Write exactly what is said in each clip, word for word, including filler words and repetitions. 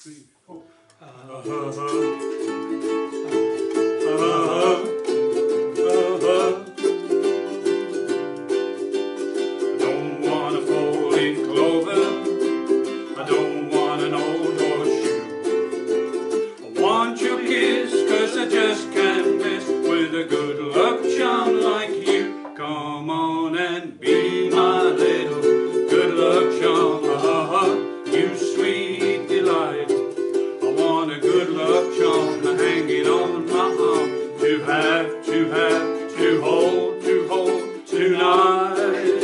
three, four. Uh, uh, uh, uh, uh, I don't want a four-leaf clover, I don't want an old horseshoe. I want your kiss, cause I just can't miss with a good luck charm like you. Come on and be my little good luck charm, uh, you sweet delight. I want a good luck charm hanging on my arm, to have, to have, to hold, to hold tonight.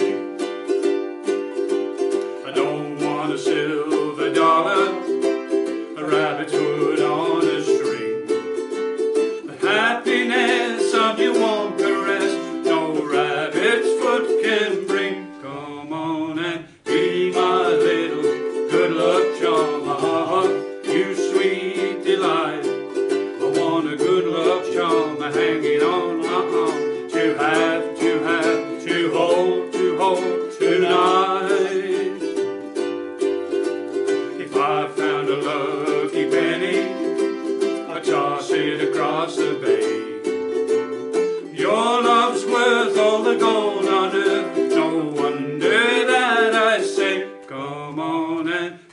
I don't want a silver dollar, a rabbit's foot on a string. The happiness of your warm caress no rabbit's foot can bring. Come on and be my little good luck charm, uh, you sweet delight. I want a good luck charm hanging on my arm, to have, to have, to hold, to hold tonight. If I found a lucky penny, I'd toss it across the bay. Your love's worth all the gold on earth, no wonder that I say, come on and